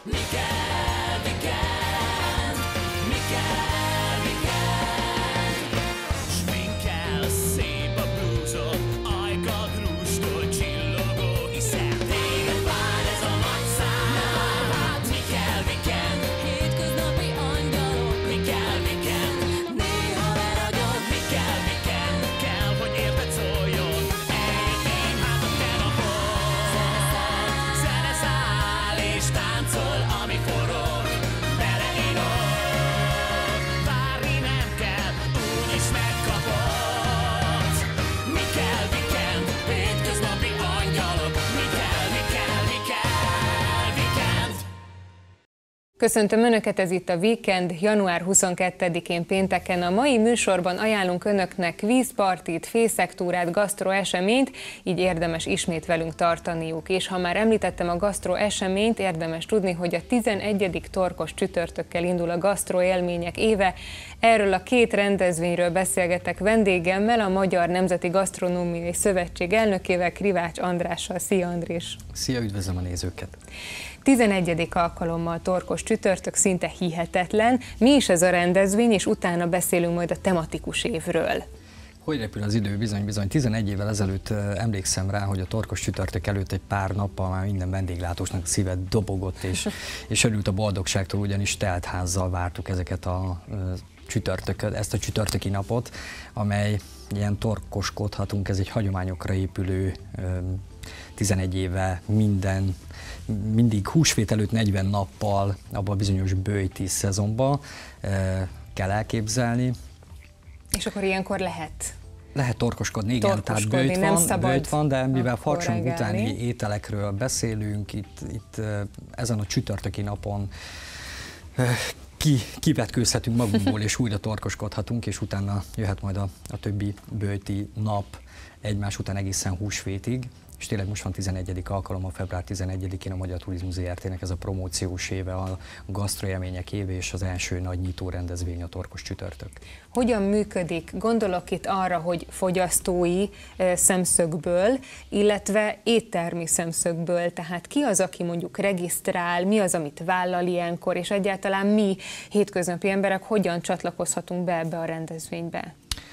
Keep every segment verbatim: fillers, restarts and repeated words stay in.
Mikkel Weekend, Mikkel Weekend. Sminkel szép a blúzod, ajkad rústól csillogó, hiszen téged vár ez a nagy szám. Mikkel Weekend, hétköznapi angyalok. Mikkel Weekend, néha leragyog. Mikkel Weekend, kell, hogy érted szóljon. Egyébként hát a te napod. Zene száll és táncol, ami forog. Beleírod, várni nem kell, úgyis megkapod. Mikkel Weekend, hétköznapi angyalok. Mikkel, Mikkel, Mikkel Weekend. Köszöntöm Önöket, ez itt a Weekend, január huszonkettedikén pénteken. A mai műsorban ajánlunk Önöknek vízpartit, fészektúrát, gasztroeseményt, így érdemes ismét velünk tartaniuk. És ha már említettem a gasztroeseményt, érdemes tudni, hogy a tizenegyedik torkos csütörtökkel indul a gasztroélmények éve. Erről a két rendezvényről beszélgetek vendégemmel, a Magyar Nemzeti Gasztronómiai Szövetség elnökével, Krivács Andrással. Szia, Andrés! Szia, üdvözlöm a nézőket! tizenegyedik alkalommal torkos csütörtök, szinte hihetetlen. Mi is ez a rendezvény, és utána beszélünk majd a tematikus évről. Hogy repül az idő, bizony-bizony. tizenegy évvel ezelőtt emlékszem rá, hogy a torkos csütörtök előtt egy pár nappal már minden vendéglátósnak a szíve dobogott, és, és örült a boldogságtól, ugyanis telt házzal vártuk ezeket a csütörtököt, ezt a csütörtöki napot, amely ilyen torkoskodhatunk, ez egy hagyományokra épülő tizenegy éve minden, mindig húsvét előtt negyven nappal abban a bizonyos böjti szezonban e, kell elképzelni. És akkor ilyenkor lehet? Lehet torkoskodni, igen, tehát böjt van, böjt van, de mivel facsong utáni ételekről beszélünk, itt, itt ezen a csütörtöki napon ki, kivetkőzhetünk magunkból, és újra torkoskodhatunk, és utána jöhet majd a, a többi böjti nap egymás után egészen húsvétig. És tényleg most van tizenegyedik alkalom, a február tizenegyedikén a Magyar Turizmus Zé Er Té-nek ez a promóciós éve, a gasztroélmények éve, és az első nagy nyitó rendezvény a torkos csütörtök. Hogyan működik? Gondolok itt arra, hogy fogyasztói szemszögből, illetve éttermi szemszögből, tehát ki az, aki mondjuk regisztrál, mi az, amit vállal ilyenkor, és egyáltalán mi hétköznapi emberek hogyan csatlakozhatunk be ebbe a rendezvénybe?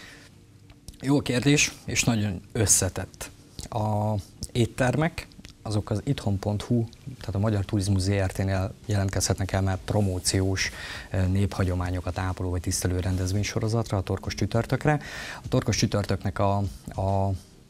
Jó kérdés, és nagyon összetett. A éttermek, azok az itthon pont hu, tehát a Magyar Turizmus Zé Er Té-nél jelentkezhetnek el, mert promóciós néphagyományokat ápoló vagy tisztelő rendezvénysorozatra, a torkos csütörtökre. A torkos csütörtöknek a, a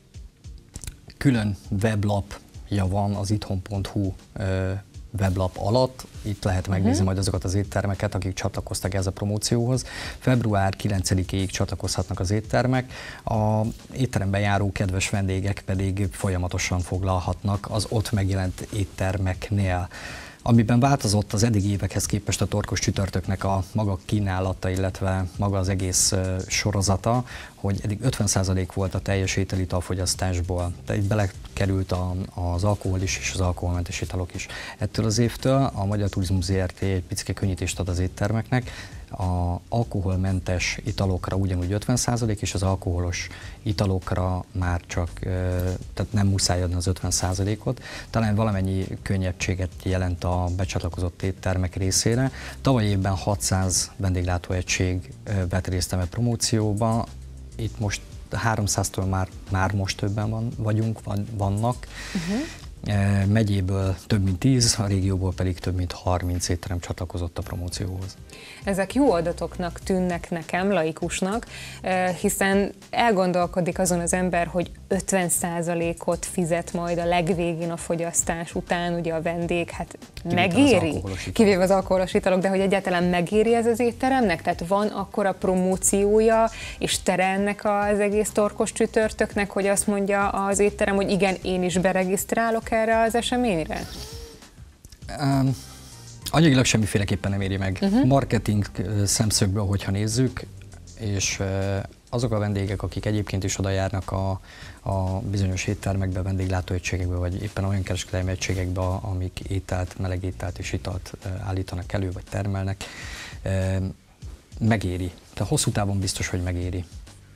külön weblapja van az itthon pont hu weblap alatt, itt lehet megnézni uh-huh. majd azokat az éttermeket, akik csatlakoztak ez a promócióhoz. február kilencedikéig csatlakozhatnak az éttermek, a étteremben járó kedves vendégek pedig folyamatosan foglalhatnak az ott megjelent éttermeknél. Amiben változott az eddigi évekhez képest a torkos csütörtöknek a maga kínálata, illetve maga az egész sorozata, hogy eddig ötven százalék volt a teljes étel-italfogyasztásból. Tehát itt belekerült a, az alkohol is és az alkoholmentes italok is. Ettől az évtől a Magyar Turizmus Zé Er Té egy picike könnyítést ad az éttermeknek. A alkoholmentes italokra ugyanúgy ötven százalék, és az alkoholos italokra már csak, tehát nem muszáj adni az ötven százalékot. Talán valamennyi könnyebbséget jelent a becsatlakozott éttermek részére. Tavaly évben hatszáz vendéglátóegység vett részt a promócióba, itt most háromszáztól már, már most többen van, vagyunk, van, vannak. Uh-huh. Megyéből több mint tíz, a régióból pedig több mint harminc étterem csatlakozott a promócióhoz. Ezek jó adatoknak tűnnek nekem, laikusnak, hiszen elgondolkodik azon az ember, hogy ötven százalékot fizet majd a legvégén a fogyasztás után, ugye a vendég, hát megéri? Kivéve az alkoholos italok, de hogy egyáltalán megéri ez az étteremnek? Tehát van akkora promóciója és tere ennek az egész torkos csütörtöknek, hogy azt mondja az étterem, hogy igen, én is beregisztrálok erre az eseményre? Um. Anyagilag semmiféleképpen nem éri meg. Uh-huh. Marketing szemszögből, hogyha nézzük, és azok a vendégek, akik egyébként is oda járnak a, a bizonyos éttermekbe, vendéglátóegységekbe, vagy éppen olyan kereskedelmi egységekbe, amik ételt, meleg ételt és italt állítanak elő, vagy termelnek, megéri. Tehát hosszú távon biztos, hogy megéri.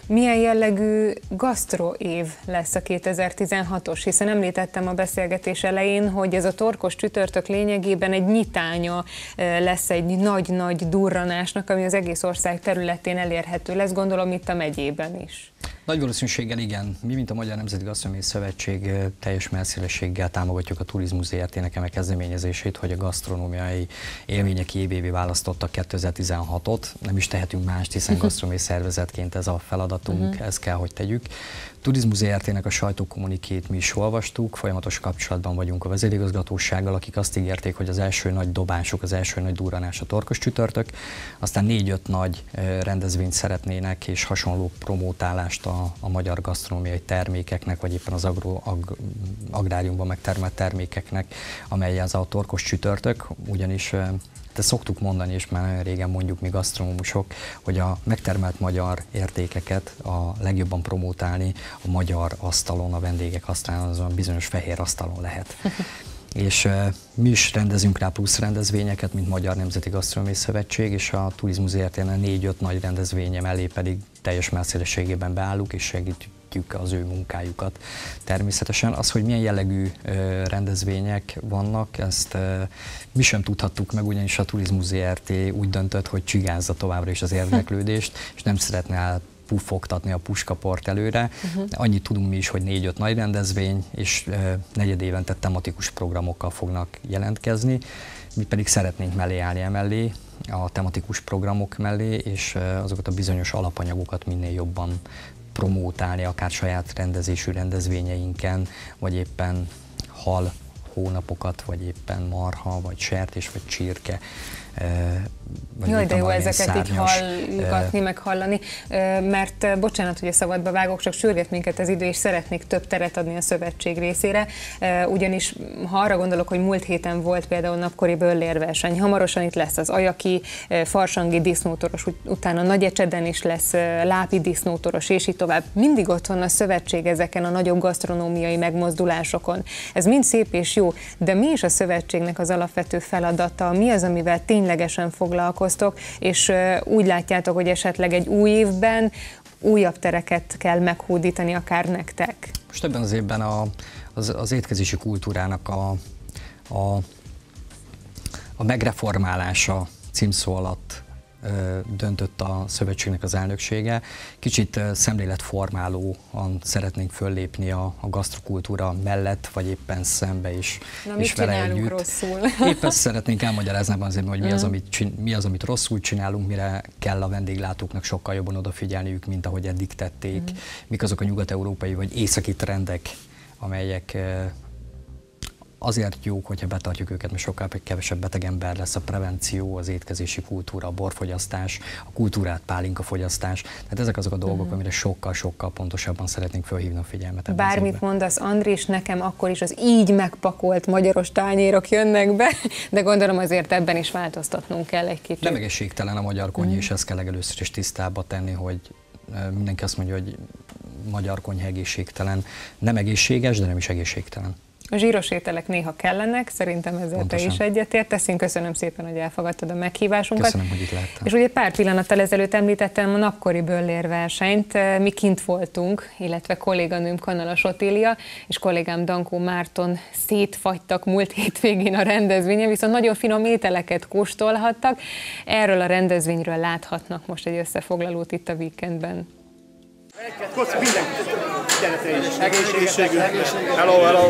Milyen jellegű gasztroév lesz a kétezer-tizenhatos, hiszen említettem a beszélgetés elején, hogy ez a torkos csütörtök lényegében egy nyitánya lesz egy nagy-nagy durranásnak, ami az egész ország területén elérhető lesz, gondolom itt a megyében is. Nagy valószínűséggel igen. Mi, mint a Magyar Nemzeti Gasztronómiai Szövetség teljes mellszélességgel támogatjuk a Turizmus Zé Er Té-nek a kezdeményezését, hogy a gasztronómiai élmények évévé választottak kétezer-tizenhatot. Nem is tehetünk mást, hiszen gasztronómiai szervezetként ez a feladatunk, uh-huh. ezt kell, hogy tegyük. Turizmus Zé Er Té-nek a sajtókommunikét mi is olvastuk, folyamatos kapcsolatban vagyunk a vezérigazgatósággal, akik azt ígérték, hogy az első nagy dobásuk, az első nagy durranás a torkos csütörtök, aztán négy-öt nagy rendezvényt szeretnének és hasonló promótálást a, a magyar gasztronómiai termékeknek, vagy éppen az agro, ag, agráriumban megtermelt termékeknek, amely ez a torkos csütörtök, ugyanis de szoktuk mondani, és már nagyon régen mondjuk mi gasztronómusok, hogy a megtermelt magyar értékeket a legjobban promótálni a magyar asztalon, a vendégek asztalon, azon a bizonyos fehér asztalon lehet. És uh, mi is rendezünk rá plusz rendezvényeket, mint Magyar Nemzeti Gasztronómiai Szövetség, és a Turizmus Zé Er Té-nek négy-öt nagy rendezvénye mellé pedig teljes mellszélességében beállunk, és segítjük az ő munkájukat. Természetesen az, hogy milyen jellegű uh, rendezvények vannak, ezt uh, mi sem tudhattuk meg, ugyanis a Turizmus Zé Er Té úgy döntött, hogy csigázza továbbra is az érdeklődést, és nem szeretne el puffogtatni a puskaport előre. Uh-huh. Annyit tudunk mi is, hogy négy-öt nagy rendezvény, és uh, negyed évente tematikus programokkal fognak jelentkezni. Mi pedig szeretnénk mellé állni emellé, a tematikus programok mellé, és uh, azokat a bizonyos alapanyagokat minél jobban promótálni, akár saját rendezésű rendezvényeinken, vagy éppen hal hónapokat, vagy éppen marha, vagy sertés, vagy csirke. Vagy Jaj, de jó ezeket szárnyas, így hallgatni, meg hallani, mert bocsánat, hogy a szabadba vágok, csak sürget minket az idő, és szeretnék több teret adni a szövetség részére, ugyanis ha arra gondolok, hogy múlt héten volt például napkori böllérverseny, hamarosan itt lesz az ajaki, farsangi disznótoros, utána Nagyecseden is lesz lápi disznótoros, és így tovább. Mindig ott van a szövetség ezeken a nagyobb gasztronómiai megmozdulásokon. Ez mind szép és jó, de mi is a szövetségnek az alapvető feladata, mi az, amivel ténylegesen foglalkoztok, és úgy látjátok, hogy esetleg egy új évben újabb tereket kell meghódítani akár nektek? Most ebben az évben a, az, az étkezési kultúrának a, a, a megreformálása címszó alatt döntött a szövetségnek az elnöksége. Kicsit szemléletformálóan szeretnénk föllépni a, a gasztrokultúra mellett, vagy éppen szembe is. Na, és vele együtt. Rosszul? Épp ezt szeretnénk elmagyarázni azért, hogy mi az, amit, mi az, amit rosszul csinálunk, mire kell a vendéglátóknak sokkal jobban odafigyelniük, mint ahogy eddig tették. Mm. Mik azok a nyugat-európai vagy északi trendek, amelyek azért jók, hogyha betartjuk őket, mert sokkal kevesebb beteg ember lesz, a prevenció, az étkezési kultúra, a borfogyasztás, a kultúrát, pálinkafogyasztás. Tehát ezek azok a dolgok, uh-huh. amire sokkal-sokkal pontosabban szeretnénk felhívni a figyelmet. Bármit mondasz, Andris, nekem akkor is az így megpakolt magyaros tányérok jönnek be, de gondolom azért ebben is változtatnunk kell egy kicsit. Nem egészségtelen a magyar konyha, uh-huh. és ezt kell legelőször is tisztába tenni, hogy mindenki azt mondja, hogy magyar konyha egészségtelen. Nem egészséges, de nem is egészségtelen. A zsíros ételek néha kellenek, szerintem ezzel Pontosan. Te is egyetértesz. Én köszönöm szépen, hogy elfogadtad a meghívásunkat. Köszönöm, hogy itt lehettem. És ugye pár pillanattal ezelőtt említettem a napkori böllérversenyt. Mi kint voltunk, illetve kolléganőm Kanalas Otília és kollégám Dankó Márton szétfagytak múlt hétvégén a rendezvényen, viszont nagyon finom ételeket kóstolhattak. Erről a rendezvényről láthatnak most egy összefoglalót itt a Weekendben. Koci, mindenki, egészséget, hello, hello.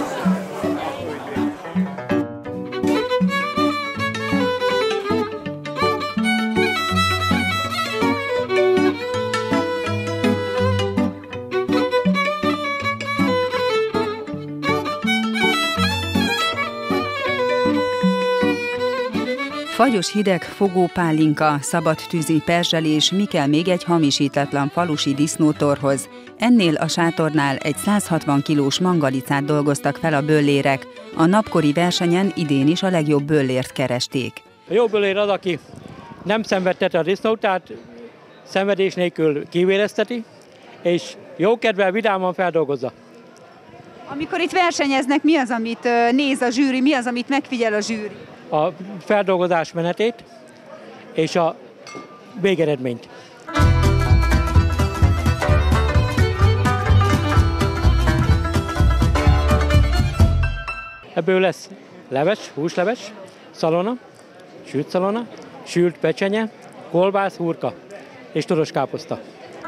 Fagyos hideg fogópálinka, szabad tűzi perzselés, mi kell még egy hamisítatlan falusi disznótorhoz. Ennél a sátornál egy száz hatvan kilós mangalicát dolgoztak fel a böllérek. A napkori versenyen idén is a legjobb böllért keresték. A jó böllér az, aki nem szenvedteti a disznót, tehát szenvedés nélkül kivérezteti, és jókedvel, vidáman feldolgozza. Amikor itt versenyeznek, mi az, amit néz a zsűri, mi az, amit megfigyel a zsűri? A feldolgozás menetét és a végeredményt. Ebből lesz leves, húsleves, szalona, sült szalona, sült pecsenye, kolbász, hurka és toros káposzta.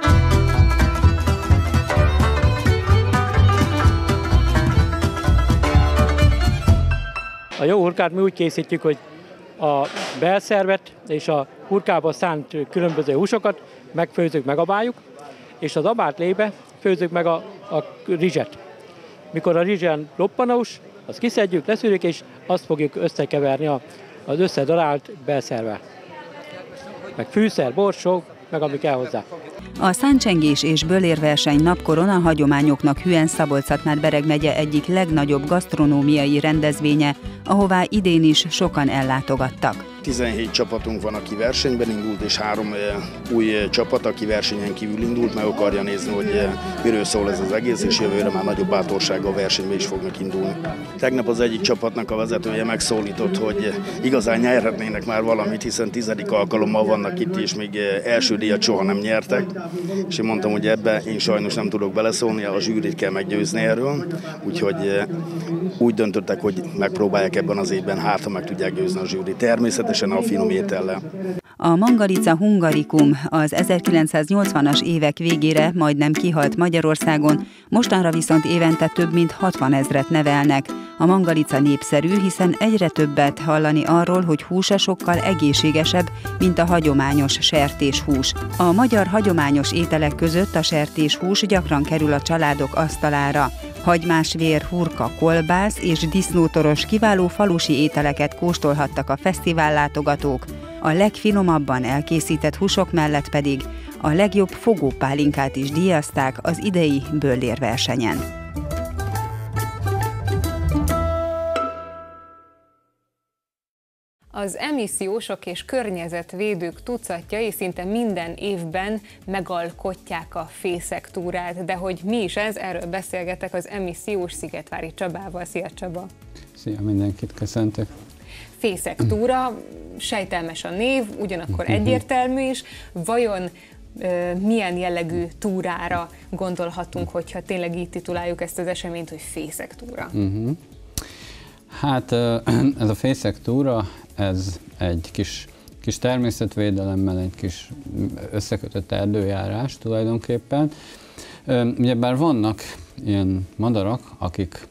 A jó hurkát mi úgy készítjük, hogy a belszervet és a hurkába szánt különböző húsokat megfőzzük, megabáljuk, és az abált lébe főzzük meg a, a rizset. Mikor a rizsen loppan a hús, azt kiszedjük, leszűrjük, és azt fogjuk összekeverni a, az összedarált belszervel. Meg fűszer, borsó, meg ami kell hozzá. A száncsengés és bölérverseny napkoron a hagyományoknak hűen Szabolcs-Szatmár-Bereg megye egyik legnagyobb gasztronómiai rendezvénye, ahová idén is sokan ellátogattak. tizenhét csapatunk van, aki versenyben indult, és három új csapat, aki versenyen kívül indult, meg akarja nézni, hogy miről szól ez az egész, és jövőre már nagyobb bátorsággal versenybe is fognak indulni. Tegnap az egyik csapatnak a vezetője megszólított, hogy igazán nyerhetnének már valamit, hiszen tizedik alkalommal vannak itt, és még első díjat soha nem nyertek. És én mondtam, hogy ebbe én sajnos nem tudok beleszólni, a zsűrit kell meggyőzni erről, úgyhogy úgy döntöttek, hogy megpróbálják ebben az évben, hát ha meg tudják győzni a zsűrit. Természetesen a finom étellel. A Mangalica Hungarikum az ezerkilencszáznyolcvanas évek végére majdnem kihalt Magyarországon, mostanra viszont évente több mint hatvanezret nevelnek. A mangalica népszerű, hiszen egyre többet hallani arról, hogy húsa sokkal egészségesebb, mint a hagyományos sertéshús. A magyar hagyományos ételek között a sertéshús gyakran kerül a családok asztalára. Hagymásvér, hurka, kolbász és disznótoros kiváló falusi ételeket kóstolhattak a fesztivállátogatók. A legfinomabban elkészített húsok mellett pedig a legjobb fogópálinkát is díjazták az idei böllérversenyen. Az emissziósok és környezetvédők tucatjai szinte minden évben megalkotják a fészektúrát, de hogy mi is ez, erről beszélgetek az emissziós Szigetvári Csabával. Szia Csaba! Szia, mindenkit köszöntök! Fészektúra, sejtelmes a név, ugyanakkor egyértelmű is. Vajon e, milyen jellegű túrára gondolhatunk, hogyha tényleg így tituláljuk ezt az eseményt, hogy fészektúra? Uh-huh. Hát ez a fészektúra, ez egy kis, kis természetvédelemmel, egy kis összekötött erdőjárás tulajdonképpen. Ugyebár vannak ilyen madarak, akik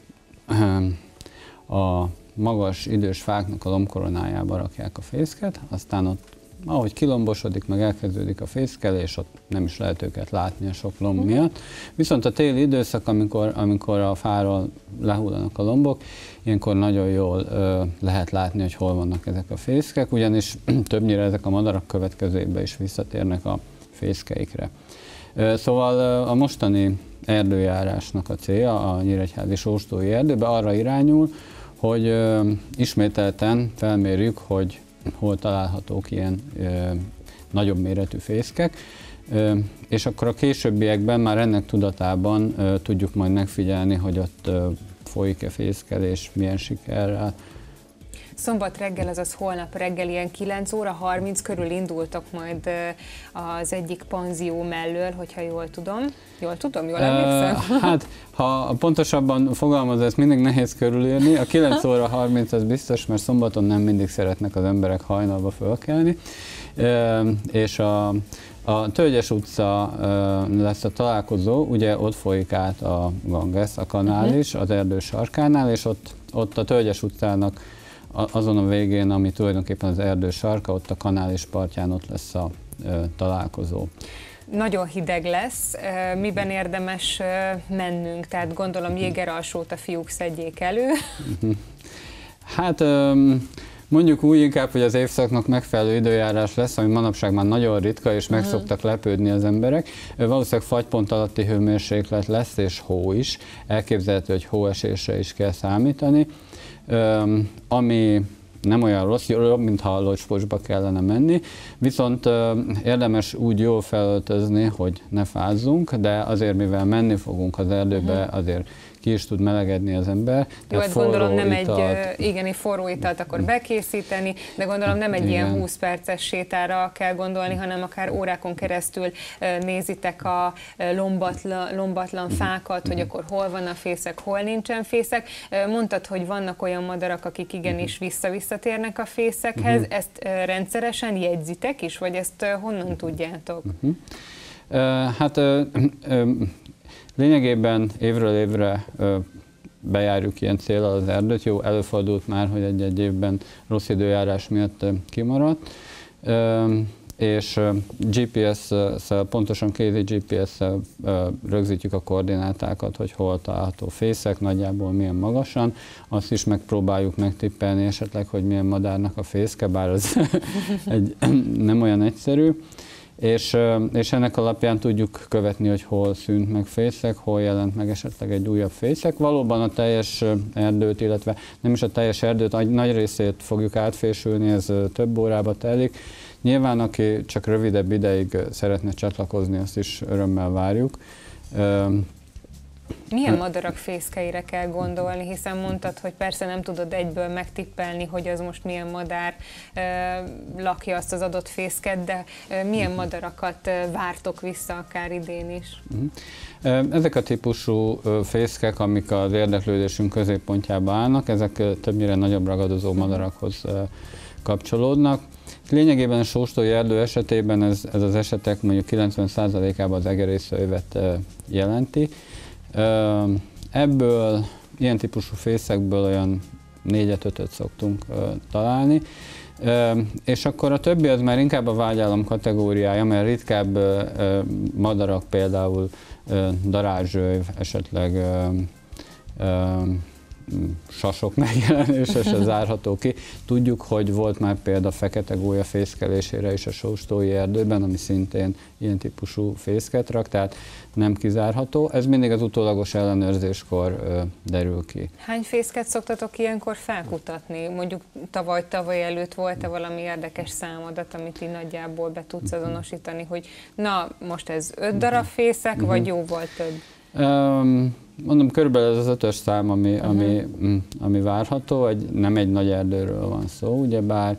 a magas idős fáknak a lombkoronájába rakják a fészket, aztán ott, ahogy kilombosodik, meg elkezdődik a fészkelés, ott nem is lehet őket látni a sok lomb miatt. Viszont a téli időszak, amikor, amikor a fáról lehullanak a lombok, ilyenkor nagyon jól ö, lehet látni, hogy hol vannak ezek a fészkek, ugyanis többnyire ezek a madarak következő évben is visszatérnek a fészkeikre. Ö, szóval ö, a mostani erdőjárásnak a célja, a Nyíregyházi Sóstói erdőbe arra irányul, hogy ö, ismételten felmérjük, hogy hol találhatók ilyen ö, nagyobb méretű fészkek, ö, és akkor a későbbiekben már ennek tudatában ö, tudjuk majd megfigyelni, hogy ott ö, folyik-e fészkelés, milyen sikerrel. Szombat reggel, azaz holnap reggel ilyen kilenc óra harminc körül indultok majd az egyik panzió mellől, hogyha jól tudom. Jól tudom? Jól emlékszem? Uh, hát, ha pontosabban fogalmaz, ezt mindig nehéz körülírni. A kilenc óra harminc az biztos, mert szombaton nem mindig szeretnek az emberek hajnalba fölkelni. Uh, és a, a Tölgyes utca uh, lesz a találkozó, ugye ott folyik át a Ganges, a kanál uh-huh. is, az erdő sarkánál, és ott, ott a Tölgyes utcának azon a végén, ami tulajdonképpen az erdő sarka, ott a kanál és partján ott lesz a ö, találkozó. Nagyon hideg lesz, miben érdemes mennünk? Tehát gondolom jégeralsót a fiúk szedjék elő. Hát mondjuk úgy inkább, hogy az évszaknak megfelelő időjárás lesz, ami manapság már nagyon ritka, és meg szoktak lepődni az emberek. Valószínűleg fagypont alatti hőmérséklet lesz, és hó is. Elképzelhető, hogy hóesésre is kell számítani. Um, ami nem olyan rossz, jobb, mintha a locspocsba kellene menni, viszont uh, érdemes úgy jól felöltözni, hogy ne fázzunk, de azért, mivel menni fogunk az erdőbe, azért ki is tud melegedni az ember. Jó, hát gondolom nem italt... egy, igen, egy forró italt akkor bekészíteni, de gondolom nem egy igen. ilyen húsz perces sétára kell gondolni, hanem akár órákon keresztül nézitek a lombatlan, lombatlan fákat, hogy akkor hol van a fészek, hol nincsen fészek. Mondtad, hogy vannak olyan madarak, akik igenis vissza-visszatérnek a fészekhez. Uh-huh. Ezt rendszeresen jegyzitek is, vagy ezt honnan tudjátok? Uh-huh. Uh, hát uh, uh, lényegében évről évre uh, bejárjuk ilyen céllal az erdőt. Jó, előfordult már, hogy egy-egy évben rossz időjárás miatt uh, kimaradt. Uh, és gé pé es-szel, pontosan kézi gé pé es-szel rögzítjük a koordinátákat, hogy hol található fészek, nagyjából milyen magasan. Azt is megpróbáljuk megtippelni esetleg, hogy milyen madárnak a fészke, bár az egy, nem olyan egyszerű. És, és ennek alapján tudjuk követni, hogy hol szűnt meg fészek, hol jelent meg esetleg egy újabb fészek. Valóban a teljes erdőt, illetve nem is a teljes erdőt, nagy részét fogjuk átfésülni, ez több órába telik. Nyilván, aki csak rövidebb ideig szeretne csatlakozni, azt is örömmel várjuk. Milyen madarak fészkeire kell gondolni, hiszen mondtad, hogy persze nem tudod egyből megtippelni, hogy az most milyen madár uh, lakja azt az adott fészket, de uh, milyen madarakat uh, vártok vissza akár idén is? Ezek a típusú fészkek, amik az érdeklődésünk középpontjába állnak, ezek többnyire nagyobb ragadozó madarakhoz kapcsolódnak. Lényegében a sóstói erdő esetében ez, ez az esetek mondjuk kilencven százalékában az egerészőjövet jelenti. Ebből, ilyen típusú fészekből olyan négyet-ötöt szoktunk találni. És akkor a többi az már inkább a vágyállam kategóriája, mert ritkább madarak, például darázsőv, esetleg sasok megjelenése se zárható ki. Tudjuk, hogy volt már példa fekete gólya fészkelésére is a sóstói erdőben, ami szintén ilyen típusú fészket rak, tehát nem kizárható. Ez mindig az utólagos ellenőrzéskor ö, derül ki. Hány fészket szoktatok ilyenkor felkutatni? Mondjuk tavaly, tavaly előtt volt-e valami érdekes számadat, amit így nagyjából be tudsz azonosítani, hogy na, most ez öt darab fészek, uh-huh. vagy jóval több? Um, Mondom, körülbelül ez az ötös szám, ami, uh-huh. ami, ami várható, egy, nem egy nagy erdőről van szó, ugyebár,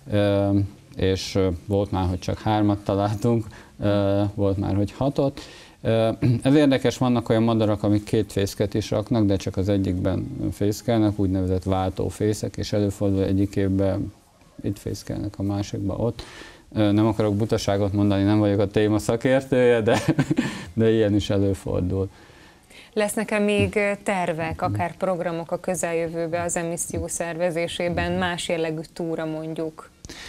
és volt már, hogy csak hármat találtunk, volt már, hogy hatot. Ez érdekes, vannak olyan madarak, amik két fészket is raknak, de csak az egyikben fészkelnek, úgynevezett váltófészek, és előfordul egyik évben itt fészkelnek, a másikban ott. Nem akarok butaságot mondani, nem vagyok a téma szakértője, de, de ilyen is előfordul. Lesznek-e még tervek, akár programok a közeljövőben az emisszió szervezésében, más jellegű túra mondjuk?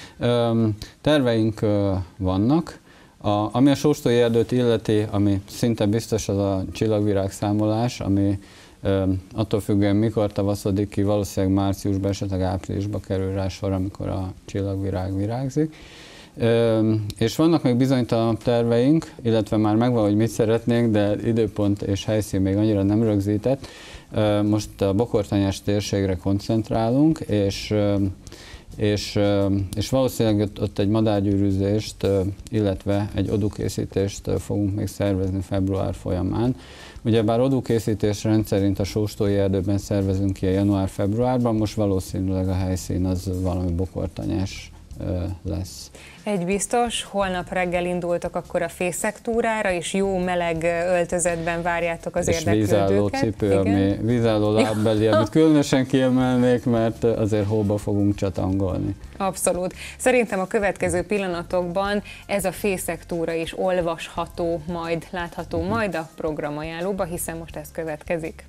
Terveink vannak. A, ami a sóstói erdőt illeti, ami szinte biztos, az a csillagvirágszámolás, ami attól függően mikor tavaszodik ki, valószínűleg márciusban, esetleg áprilisban kerül rá sor, amikor a csillagvirág virágzik. Ö, és vannak még bizonytalanabb terveink, illetve már megvan, hogy mit szeretnénk, de időpont és helyszín még annyira nem rögzített. Ö, most a bokortanyás térségre koncentrálunk, és, ö, és, ö, és valószínűleg ott egy madárgyűrűzést, ö, illetve egy odukészítést fogunk még szervezni február folyamán. Ugyebár odukészítés rendszerint a sóstói erdőben szervezünk ki a január-februárban, most valószínűleg a helyszín az valami bokortanyás lesz. Egy biztos, holnap reggel indultok akkor a fészek túrára, és jó meleg öltözetben várjátok az és érdeklődőket. vízálló cipő, ami vízálló lábbeli, amit különösen kiemelnék, mert azért hóba fogunk csatangolni. Abszolút. Szerintem a következő pillanatokban ez a fészek túra is olvasható, majd látható majd a programajánlóba, hiszen most ez következik.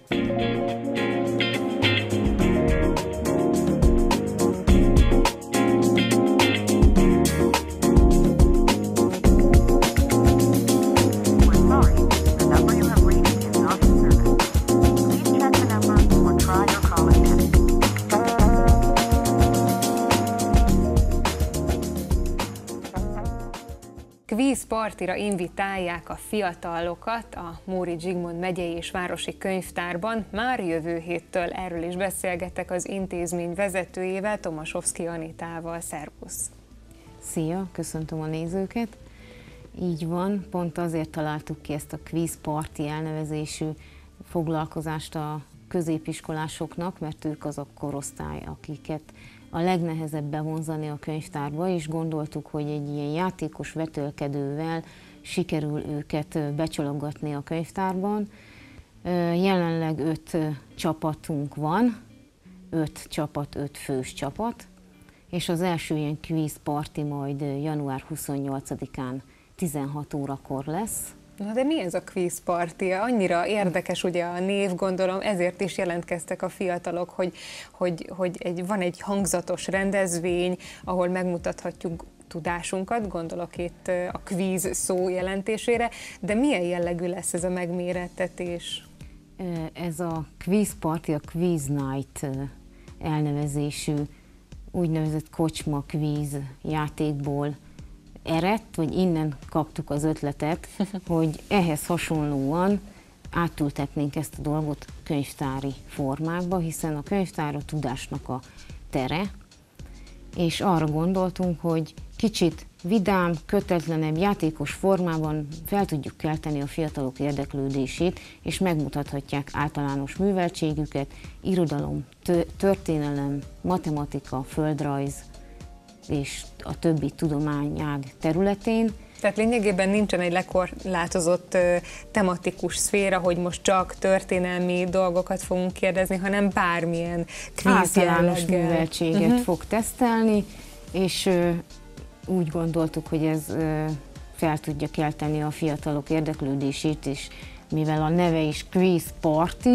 Kvízpartira invitálják a fiatalokat a Móricz Zsigmond megyei és városi könyvtárban. Már jövő héttől erről is beszélgetek az intézmény vezetőjével, Tomaszowski Anitával. Szervusz! Szia, köszöntöm a nézőket! Így van, pont azért találtuk ki ezt a kvízparti elnevezésű foglalkozást a középiskolásoknak, mert ők az a korosztály, akiket a legnehezebb bevonzani a könyvtárba, és gondoltuk, hogy egy ilyen játékos vetélkedővel sikerül őket becsalogatni a könyvtárban. Jelenleg öt csapatunk van, öt csapat, öt fős csapat, és az első ilyen quiz party majd január huszonnyolcadikán tizenhat órakor lesz. Na de mi ez a quiz party? Annyira érdekes ugye a név, gondolom, ezért is jelentkeztek a fiatalok, hogy, hogy, hogy egy, van egy hangzatos rendezvény, ahol megmutathatjuk tudásunkat, gondolok itt a quiz szó jelentésére, de milyen jellegű lesz ez a megmérettetés? Ez a quiz party, a quiz night elnevezésű úgynevezett kocsma quiz játékból eredt, vagy innen kaptuk az ötletet, hogy ehhez hasonlóan átültetnénk ezt a dolgot könyvtári formákba, hiszen a könyvtár a tudásnak a tere, és arra gondoltunk, hogy kicsit vidám, kötetlenebb, játékos formában fel tudjuk kelteni a fiatalok érdeklődését, és megmutathatják általános műveltségüket, irodalom, történelem, matematika, földrajz és a többi tudományág területén. Tehát lényegében nincsen egy lekorlátozott tematikus szféra, hogy most csak történelmi dolgokat fogunk kérdezni, hanem bármilyen kvíz általános jelleggel. műveltséget uh-huh. fog tesztelni, és úgy gondoltuk, hogy ez fel tudja kelteni a fiatalok érdeklődését, és mivel a neve is Quiz Party,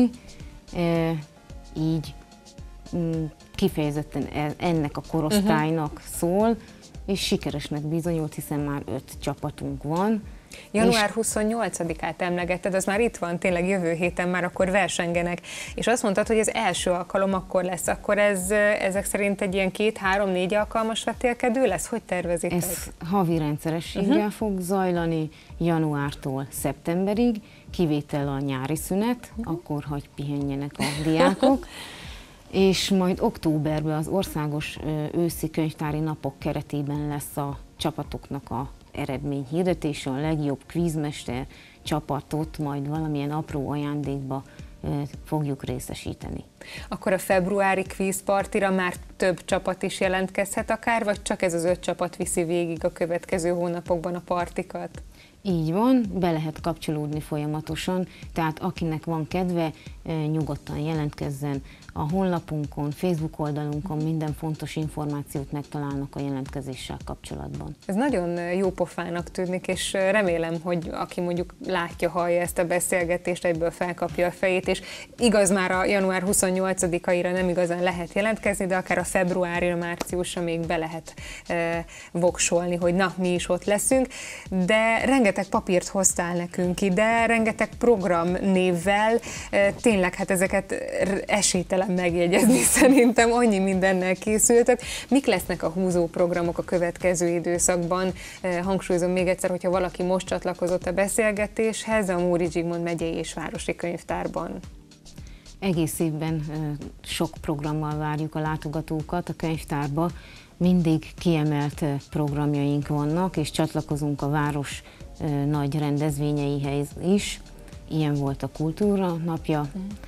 így kifejezetten ennek a korosztálynak uh-huh. szól, és sikeresnek bizonyult, hiszen már öt csapatunk van. január huszonnyolcadikát emlegetted, az már itt van, tényleg jövő héten már akkor versengenek, és azt mondtad, hogy az első alkalom akkor lesz, akkor ez ezek szerint egy ilyen két-három-négy alkalmas vetélkedő lesz? Hogy tervezitek? Ez havi rendszerességgel uh-huh. fog zajlani januártól szeptemberig, kivétel a nyári szünet, uh-huh. akkor hagy pihenjenek a diákok. És majd októberben az országos őszi könyvtári napok keretében lesz a csapatoknak a eredményhirdetése, a legjobb kvízmester csapatot majd valamilyen apró ajándékba fogjuk részesíteni. Akkor a februári kvízpartira már több csapat is jelentkezhet akár, vagy csak ez az öt csapat viszi végig a következő hónapokban a partikat? Így van, be lehet kapcsolódni folyamatosan, tehát akinek van kedve, nyugodtan jelentkezzen. A honlapunkon, Facebook oldalunkon minden fontos információt megtalálnak a jelentkezéssel kapcsolatban. Ez nagyon jó pofának tűnik, és remélem, hogy aki mondjuk látja, hallja ezt a beszélgetést, egyből felkapja a fejét, és igaz, már a január huszonnyolcadikaira nem igazán lehet jelentkezni, de akár a februárira, márciusra még be lehet e, voksolni, hogy na, mi is ott leszünk. De rengeteg papírt hoztál nekünk ide, rengeteg programnévvel, e, tényleg hát ezeket esélytelen megjegyezni, szerintem annyi mindennel készültök. Mik lesznek a húzó programok a következő időszakban? Hangsúlyozom még egyszer, hogyha valaki most csatlakozott a beszélgetéshez, a Móri Zsigmond megyei és városi könyvtárban. Egész évben sok programmal várjuk a látogatókat a könyvtárba. Mindig kiemelt programjaink vannak, és csatlakozunk a város nagy rendezvényeihez is. Ilyen volt a Kultúra napja,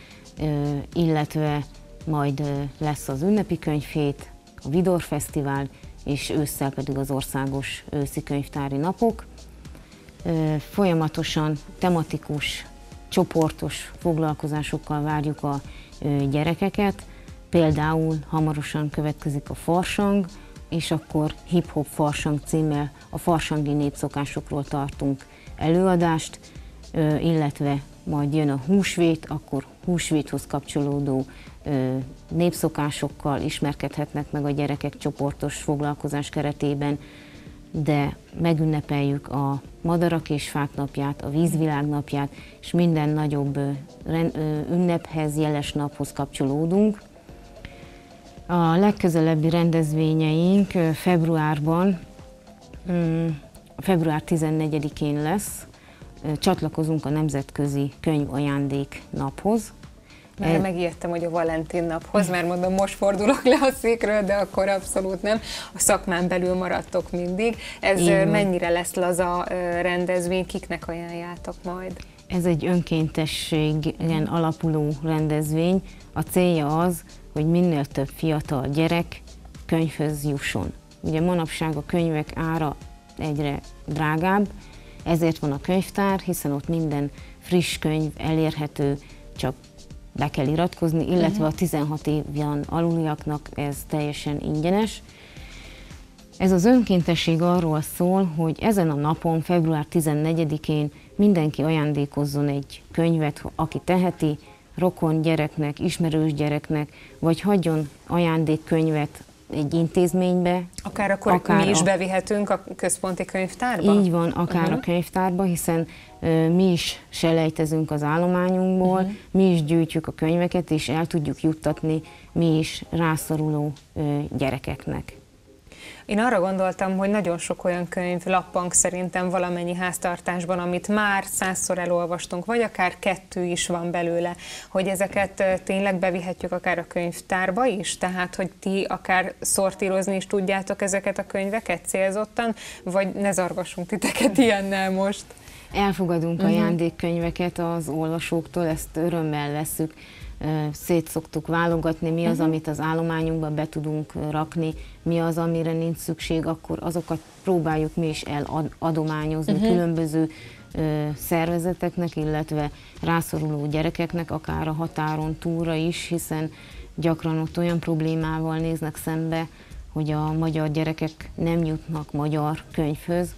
illetve majd lesz az ünnepi könyvhét, a Vidor Fesztivál, és ősszel pedig az országos őszi könyvtári napok. Folyamatosan tematikus, csoportos foglalkozásokkal várjuk a gyerekeket, például hamarosan következik a farsang, és akkor hip-hop farsang címmel a farsangi népszokásokról tartunk előadást, illetve majd jön a húsvét, akkor húsvéthoz kapcsolódó ö, népszokásokkal ismerkedhetnek meg a gyerekek csoportos foglalkozás keretében, de megünnepeljük a Madarak és Fák napját, a Vízvilág napját, és minden nagyobb ö, rend, ö, ünnephez, jeles naphoz kapcsolódunk. A legközelebbi rendezvényeink februárban, február tizennegyedikén lesz, csatlakozunk a Nemzetközi Könyvajándék naphoz. Már megijedtem, hogy a Valentin naphoz, mert mondom, most fordulok le a székről, de akkor abszolút nem. A szakmán belül maradtok mindig. Ez mennyire lesz laza rendezvény, kiknek ajánljátok majd? Ez egy önkéntességen alapuló rendezvény. A célja az, hogy minél több fiatal gyerek könyvhöz jusson. Ugye manapság a könyvek ára egyre drágább, ezért van a könyvtár, hiszen ott minden friss könyv elérhető, csak be kell iratkozni, illetve a tizenhat éven aluliaknak ez teljesen ingyenes. Ez az önkéntesség arról szól, hogy ezen a napon, február tizennegyedikén mindenki ajándékozzon egy könyvet, aki teheti, rokon gyereknek, ismerős gyereknek, vagy hagyjon ajándékkönyvet egy intézménybe. Akár akkor akár mi is a... bevihetünk a központi könyvtárba? Így van, akár uh-huh. a könyvtárba, hiszen uh, mi is selejtezünk az állományunkból, uh-huh. mi is gyűjtjük a könyveket, és el tudjuk juttatni mi is rászoruló uh, gyerekeknek. Én arra gondoltam, hogy nagyon sok olyan könyv lappang szerintem valamennyi háztartásban, amit már százszor elolvastunk, vagy akár kettő is van belőle, hogy ezeket tényleg bevihetjük akár a könyvtárba is, tehát hogy ti akár szortírozni is tudjátok ezeket a könyveket célzottan, vagy ne zargassunk titeket ilyennel most. Elfogadunk uh-huh. ajándékkönyveket az olvasóktól, ezt örömmel vesszük. Szét szoktuk válogatni, mi az, uh-huh. amit az állományunkba be tudunk rakni, mi az, amire nincs szükség, akkor azokat próbáljuk mi is eladományozni uh-huh. különböző ö, szervezeteknek, illetve rászoruló gyerekeknek, akár a határon túlra is, hiszen gyakran ott olyan problémával néznek szembe, hogy a magyar gyerekek nem jutnak magyar könyvhöz,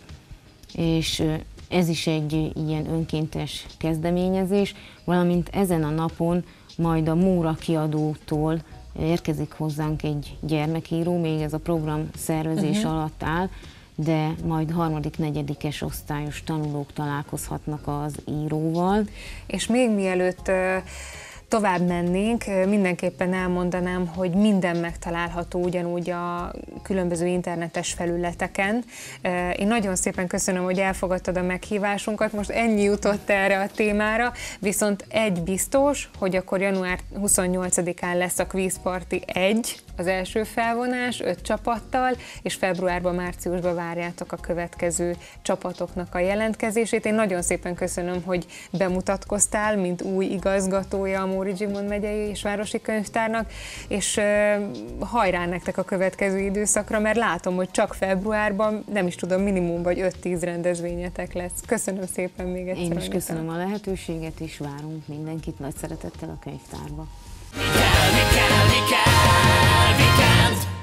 és ö, ez is egy ilyen önkéntes kezdeményezés, valamint ezen a napon majd a Móra kiadótól érkezik hozzánk egy gyermekíró, még ez a program szervezés uh-huh. alatt áll, de majd harmadik, negyedikes osztályos tanulók találkozhatnak az íróval. És még mielőtt tovább mennénk, mindenképpen elmondanám, hogy minden megtalálható ugyanúgy a különböző internetes felületeken. Én nagyon szépen köszönöm, hogy elfogadtad a meghívásunkat, most ennyi jutott erre a témára, viszont egy biztos, hogy akkor január huszonnyolcadikán lesz a Quiz Party egy, az első felvonás, öt csapattal, és februárban, márciusban várjátok a következő csapatoknak a jelentkezését. Én nagyon szépen köszönöm, hogy bemutatkoztál, mint új igazgatója a Móricz Zsigmond megyei és városi könyvtárnak, és uh, hajrá nektek a következő időszakra, mert látom, hogy csak februárban, nem is tudom, minimum vagy öt-tíz rendezvényetek lesz. Köszönöm szépen még egyszer. Én is köszönöm a lehetőséget, és várunk mindenkit nagy szeretettel a könyvtárba. Mi kell, mi kell, mi kell, mi kell.